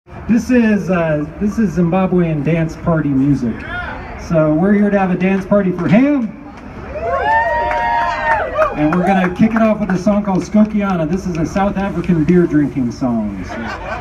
This is Zimbabwean dance party music. So we're here to have a dance party for HAAM. And we're going to kick it off with a song called Skokiana. This is a South African beer drinking song. So.